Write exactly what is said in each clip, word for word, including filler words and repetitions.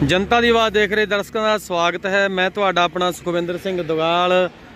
जनता दी आवाज़ देख रहे दर्शकों का स्वागत है। मैं तुहाडा अपना सुखविंदर सिंह दगाल।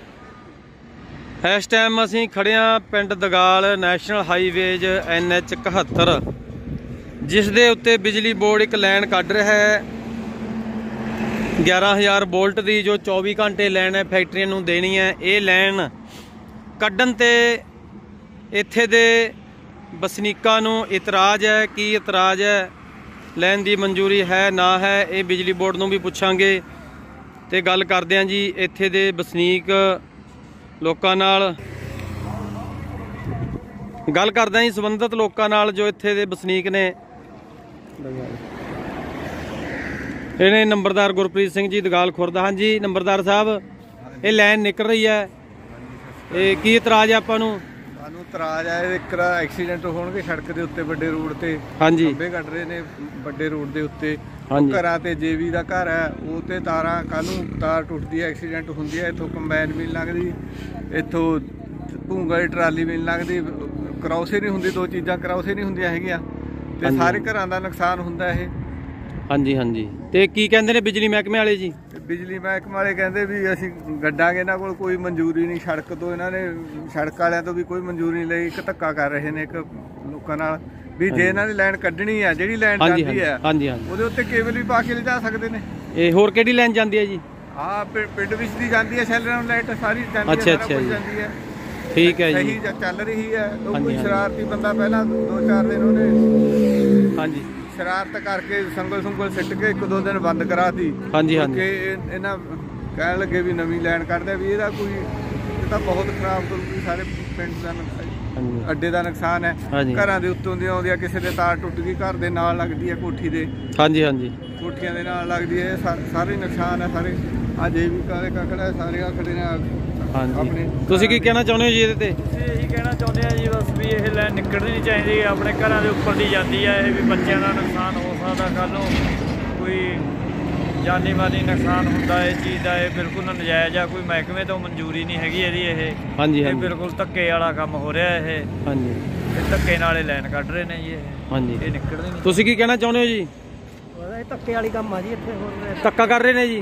इस टाइम असीं खड़े हां पिंड Dagal national highways N H इकहत्तर, जिस दे उत्ते बिजली बोर्ड एक लैन कढ़ रहा है ग्यारह हज़ार वोल्ट की, जो चौबी घंटे लैन है फैक्ट्रियां नूं देनी है। ये लैन कढ़न ते इत्थे दे वसनीकां नूं इतराज़ है। की इतराज़ है, लैन की मंजूरी है ना है, ये बिजली बोर्ड नूं भी पुछांगे ते गल करदे हां जी इत्थे दे वसनीक लोकां नाल। गल करदे हां जी संबंधित लोकां नाल जो इत्थे दे वसनीक ने। इन्हें नंबरदार गुरप्रीत सिंह जी दगाल खुर्द। हाँ जी नंबरदार साहब, ये लैन निकल रही है, ये की इतराज़ है आपां नूं? ਸਾਨੂੰ ਇਤਰਾਜ਼ ਹੈ ਇੱਕ ਐਕਸੀਡੈਂਟ ਹੋਣਗੇ ਸੜਕ ਦੇ ਉੱਤੇ ਵੱਡੇ ਰੋਡ ਤੇ। ਹਾਂਜੀ ਖੰਭੇ ਕੱਢ ਰਹੇ ਨੇ ਵੱਡੇ ਰੋਡ ਦੇ ਉੱਤੇ। ਹਾਂਜੀ ਘਰਾਂ ਤੇ ਜੇਵੀ ਦਾ ਘਰ ਹੈ, ਉਹ ਤੇ ਤਾਰਾਂ ਕੱਲ ਨੂੰ ਤਾਰ ਟੁੱਟਦੀ ਹੈ, ਐਕਸੀਡੈਂਟ ਹੁੰਦੀ ਹੈ। ਇੱਥੋਂ ਕੰਬਾਈਨ ਵੀ ਨਹੀਂ ਲੰਘਦੀ, ਇੱਥੋਂ ਭੂੰਗਾ ਦੀ ਟਰਾਲੀ ਵੀ ਨਹੀਂ ਲੰਘਦੀ, ਕ੍ਰਾਸ ਹੀ ਨਹੀਂ ਹੁੰਦੀ, ਦੋ ਚੀਜ਼ਾਂ ਕ੍ਰਾਸ ਹੀ ਨਹੀਂ ਹੁੰਦੀਆਂ ਹੈਗੀਆਂ ਤੇ ਸਾਰੇ ਘਰਾਂ ਦਾ ਨੁਕਸਾਨ ਹੁੰਦਾ ਇਹ। ਹਾਂਜੀ ਹਾਂਜੀ ਤੇ ਕੀ ਕਹਿੰਦੇ ਨੇ ਬਿਜਲੀ ਮਹਿਕਮੇ ਵਾਲੇ ਜੀ? ਬਿਜਲੀ ਮਹਿਕਮੇ ਵਾਲੇ ਕਹਿੰਦੇ ਵੀ ਅਸੀਂ ਗੱਡਾਂਗੇ, ਇਹਨਾਂ ਕੋਲ ਕੋਈ ਮਨਜ਼ੂਰੀ ਨਹੀਂ ਸੜਕ ਤੋਂ, ਇਹਨਾਂ ਨੇ ਸੜਕ ਵਾਲਿਆਂ ਤੋਂ ਵੀ ਕੋਈ ਮਨਜ਼ੂਰੀ ਨਹੀਂ ਲਈ। ਇੱਕ ਧੱਕਾ ਕਰ ਰਹੇ ਨੇ ਇੱਕ ਲੋਕਾਂ ਨਾਲ ਵੀ ਜੇ ਇਹਨਾਂ ਦੀ ਲਾਈਨ ਕੱਢਣੀ ਹੈ, ਜਿਹੜੀ ਲਾਈਨ ਜਾਂਦੀ ਹੈ ਹਾਂਜੀ ਹਾਂਜੀ ਉਹਦੇ ਉੱਤੇ ਕੇਬਲ ਵੀ ਪਾ ਕੇ ਲਿਜਾ ਸਕਦੇ ਨੇ। ਇਹ ਹੋਰ ਕਿਹੜੀ ਲਾਈਨ ਜਾਂਦੀ ਹੈ ਜੀ? ਹਾਂ ਪਿੰਡ ਵਿੱਚ ਦੀ ਜਾਂਦੀ ਹੈ, ਸ਼ੈਲਰਾਂ ਲਾਈਟ ਸਾਰੀ ਜਾਂਦੀ ਹੈ। ਅੱਛਾ ਅੱਛਾ ਜੀ, ਜਾਂਦੀ ਹੈ, ਠੀਕ ਹੈ ਜੀ, ਸਹੀ ਚੱਲ ਰਹੀ ਹੈ। ਕੋਈ ਸ਼ਰਾਰਤੀ ਬੰਦਾ ਪਹਿਲਾਂ ਦੋ ਚਾਰ ਦਿਨ ਉਹਨੇ ਹਾਂਜੀ ਸ਼ਰਾਰਤ ਕਰਕੇ ਸੰਗਲ ਸੁੰਗਲ ਸਿੱਟ ਕੇ ਇੱਕ ਦੋ ਦਿਨ ਬੰਦ ਕਰਾਤੀ। ਹਾਂਜੀ ਹਾਂਜੀ ਇਹਨਾਂ ਕਹਿਣ ਲੱਗੇ ਵੀ ਨਵੀਂ ਲਾਈਨ ਕੱਢਦੇ ਵੀ ਇਹਦਾ ਕੋਈ, ਇਹ ਤਾਂ ਬਹੁਤ ਖਰਾਬ ਕਰੂਗੀ ਸਾਰੇ ਪਿੰਡ ਦਾ, ਅੱਡੇ ਦਾ ਨੁਕਸਾਨ ਹੈ। ਘਰਾਂ ਦੇ ਉੱਤੋਂ ਦੀ ਆਉਂਦੀ ਆ, ਕਿਸੇ ਦੇ ਤਾਰ ਟੁੱਟ ਗਈ, ਘਰ ਦੇ ਨਾਲ ਲੱਗਦੀ ਹੈ, ਕੋਠੀ ਦੇ, ਹਾਂਜੀ ਹਾਂਜੀ ਕੋਠੀਆਂ ਦੇ ਨਾਲ ਲੱਗਦੀ ਹੈ, ਸਾਰੇ ਨੁਕਸਾਨ ਹੈ ਸਾਰੇ। ਆ ਜੇ ਵੀ ਕਾਲੇ ਕਾਕੜਾ ਸਾਰੇ ਆ ਖੜੇ ਨੇ। ਹਾਂਜੀ ਤੁਸੀਂ ਕੀ ਕਹਿਣਾ ਚਾਹੁੰਦੇ ਹੋ ਜੀ ਇਹਦੇ ਤੇ? ਅਸੀਂ ਇਹੀ ਕਹਿਣਾ ਚਾਹੁੰਦੇ ਹਾਂ ਜੀ ਬਸ ਵੀ ਇਹ ਲਾਈਨ ਨਿਕਲਣੀ ਨਹੀਂ ਚਾਹੀਦੀ, ਆਪਣੇ ਘਰਾਂ ਦੇ ਉੱਪਰ ਦੀ ਜਾਂਦੀ ਹੈ ਇਹ, ਵੀ ਬੱਚਿਆਂ ਦਾ ਨੁਕਸਾਨ ਹੋ ਸਕਦਾ, ਕੱਲ੍ਹ ਨੂੰ ਕੋਈ ਜਾਨੀ ਮਾਨੀ ਨੁਕਸਾਨ ਹੁੰਦਾ ਇਹ ਚੀਜ਼ ਦਾ। ਇਹ ਬਿਲਕੁਲ ਨਜਾਇਜ਼ ਆ, ਕੋਈ ਮਹਿਕਮੇ ਤੋਂ ਮਨਜ਼ੂਰੀ ਨਹੀਂ ਹੈਗੀ ਇਹਦੀ। ਇਹ ਹਾਂਜੀ ਇਹ ਬਿਲਕੁਲ ਧੱਕੇ ਵਾਲਾ ਕੰਮ ਹੋ ਰਿਹਾ ਇਹ। ਹਾਂਜੀ ਇਹ ਧੱਕੇ ਨਾਲ ਲਾਈਨ ਕੱਢ ਰਹੇ ਨੇ ਜੀ ਇਹ। ਹਾਂਜੀ ਇਹ ਨਿਕਲਣੀ ਨਹੀਂ। ਤੁਸੀਂ ਕੀ ਕਹਿਣਾ ਚਾਹੁੰਦੇ ਹੋ ਜੀ? ਇਹ ਧੱਕੇ ਵਾਲੀ ਕੰਮ ਆ ਜੀ, ਇੱਥੇ ਹੋਰ ਧੱਕਾ ਕਰ ਰਹੇ ਨੇ ਜੀ।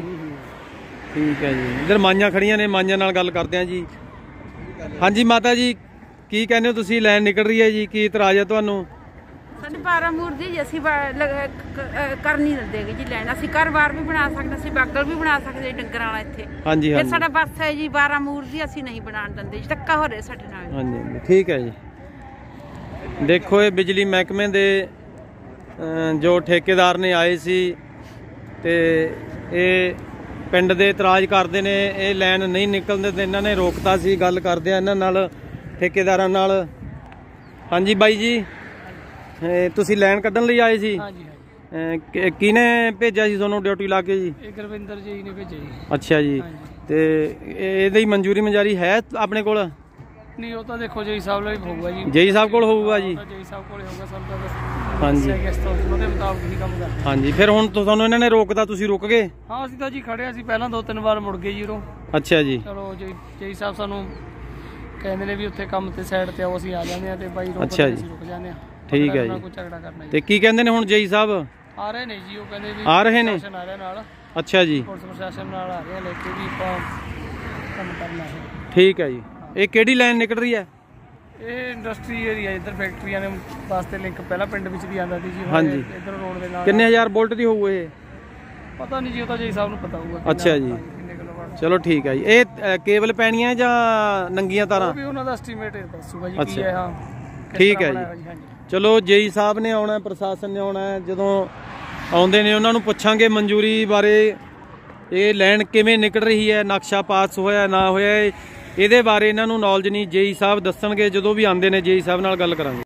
ठीक है जी, इधर माइयां खड़ियां ने, माइयां नाल गल करते हैं जी। हाँ जी माता जी की कहने हो तुसी, लैन निकल रही है जी, की इतराज़ है तुहानू? साडी बारह मूर दी जी असीं कर नहीं दिंदे जी लैन। असीं घर बार भी बना सकदे, असीं बागल भी बना सकदे डंगरां वाला इत्थे। हाँ जी फिर साडा बस है जी बारह मूर दी असीं नहीं बनाण दिंदे जी, धक्का हो रहा साडे नाल। हाँ जी ठीक है जी। देखो ये बिजली महकमे दे जो ठेकेदार ने आए सी ते ये पिंड दे इतराज़ करते ने, ये लैन नहीं निकलते तो इन्होंने रोकता सी। गल करते हैं इन्हां नाल ठेकेदारां नाल। हाँ जी बाई जी, तुसी लैन कड्ढण लई आए सी? किने भेजा सी तुहानूं ड्यूटी ला के जी? गुरविंदर जी ने भेजा जी। अच्छा जी, ते इहदी मंजूरी मंजारी है अपने कोल? नहीं वो तो देखो जी साहब ਲਈ ਹੋਊਗਾ ਜੀ, ਜੀ ਸਾਹਿਬ ਕੋਲ ਹੋਊਗਾ ਜੀ। ਜੀ ਸਾਹਿਬ ਕੋਲ ਹੋਊਗਾ ਸਭ ਦਾ ਬਸ। ਹਾਂਜੀ ਉਹਦੇ ਮੁਤਾਬਕ ਹੀ ਕੰਮ ਕਰਦਾ। ਹਾਂਜੀ ਫਿਰ ਹੁਣ ਤੁਹਾਨੂੰ ਇਹਨਾਂ ਨੇ ਰੋਕਦਾ, ਤੁਸੀਂ ਰੁਕ ਗਏ? ਹਾਂ ਅਸੀਂ ਤਾਂ ਜੀ ਖੜੇ ਸੀ ਪਹਿਲਾਂ, ਦੋ ਤਿੰਨ ਵਾਰ ਮੁੜ ਗਏ ਜੀ ਉਰੋਂ। ਅੱਛਾ ਜੀ। ਚਲੋ ਜੀ ਜੀ ਸਾਹਿਬ ਸਾਨੂੰ ਕਹਿੰਦੇ ਨੇ ਵੀ ਉੱਥੇ ਕੰਮ ਤੇ ਸਾਈਡ ਤੇ ਆਓ, ਅਸੀਂ ਆ ਜਾਂਦੇ ਆ ਤੇ ਬਾਈ ਰੋਕ ਅੱਛਾ ਜੀ ਰੁਕ ਜਾਂਦੇ ਆ। ਠੀਕ ਹੈ ਜੀ। ਕੋਈ ਝਗੜਾ ਕਰਨਾ ਤੇ ਕੀ ਕਹਿੰਦੇ ਨੇ ਹੁਣ ਜੀ ਸਾਹਿਬ? ਆ ਰਹੇ ਨੇ ਜੀ, ਉਹ ਕਹਿੰਦੇ ਵੀ ਆ ਰਹੇ ਨੇ। ਆ ਰਿਹਾ ਨਾਲ। ਅੱਛਾ ਜੀ, ਪੁਲਿਸ ਪ੍ਰਸ਼ਾਸਨ ਨਾਲ ਆ ਰਹੇ ਲੈ ਕੇ ਵੀ ਆਪਾਂ ਕੰਮ ਕਰਨਾ ਹੈ। ਠੀਕ ਹੈ ਜੀ। ਇਹ ਕਿਹੜੀ ਲਾਈਨ ਨਿਕਲ ਰਹੀ ਹੈ? ਇਹ ਇੰਡਸਟਰੀ ਏਰੀਆ, ਇੱਧਰ ਫੈਕਟਰੀਆਂ ਦੇ ਵਾਸਤੇ ਲਿੰਕ ਪਹਿਲਾਂ ਪਿੰਡ ਵਿੱਚ ਵੀ ਆਉਂਦਾ ਸੀ ਜੀ। ਹਾਂਜੀ ਇੱਧਰ ਰੋਡ ਦੇ ਨਾਲ। ਕਿੰਨੇ ਹਜ਼ਾਰ ਵੋਲਟ ਦੀ ਹੋਊ ਇਹ? ਪਤਾ ਨਹੀਂ ਜੀ, ਉਹ ਤਾਂ ਜੀ ਸਾਹਿਬ ਨੂੰ ਪਤਾ ਹੋਊਗਾ। ਅੱਛਾ ਜੀ ਚਲੋ ਠੀਕ ਹੈ ਜੀ। ਇਹ ਕੇਬਲ ਪੈਣੀਆਂ ਜਾਂ ਨੰਗੀਆਂ ਤਾਰਾਂ? ਉਹ ਵੀ ਉਹਨਾਂ ਦਾ ਐਸਟੀਮੇਟ ਦੱਸੂਗਾ ਜੀ ਕੀ ਹੈ। ਹਾਂ ਠੀਕ ਹੈ ਜੀ। ਚਲੋ ਜੇਈ ਸਾਹਿਬ ਨੇ ਆਉਣਾ, ਪ੍ਰਸ਼ਾਸਨ ਨੇ ਆਉਣਾ, ਜਦੋਂ ਆਉਂਦੇ ਨੇ ਉਹਨਾਂ ਨੂੰ ਪੁੱਛਾਂਗੇ ਮਨਜ਼ੂਰੀ ਬਾਰੇ, ਇਹ ਲੈਣ ਕਿਵੇਂ ਨਿਕਲ ਰਹੀ ਹੈ, ਨਕਸ਼ਾ ਪਾਸ ਹੋਇਆ ਨਾ ਹੋਇਆ, ਇਹਦੇ ਬਾਰੇ ਇਹਨਾਂ ਨੂੰ ਨੌਲੇਜ ਨਹੀਂ। ਜੇਈ ਸਾਹਿਬ ਦੱਸਣਗੇ, ਜਦੋਂ ਵੀ ਆਉਂਦੇ ਨੇ ਜੇਈ ਸਾਹਿਬ ਨਾਲ ਗੱਲ ਕਰਾਂਗੇ।